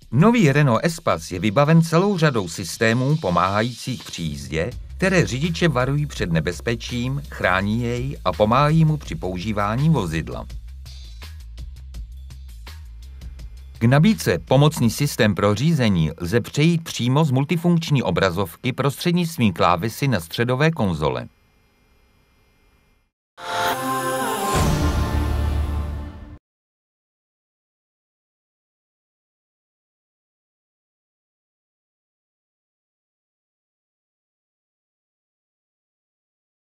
Nový Renault Espace je vybaven celou řadou systémů pomáhajících při jízdě, které řidiče varují před nebezpečím, chrání jej a pomáhají mu při používání vozidla. K nabídce pomocný systém pro řízení lze přejít přímo z multifunkční obrazovky prostřednictvím klávesy na středové konzole.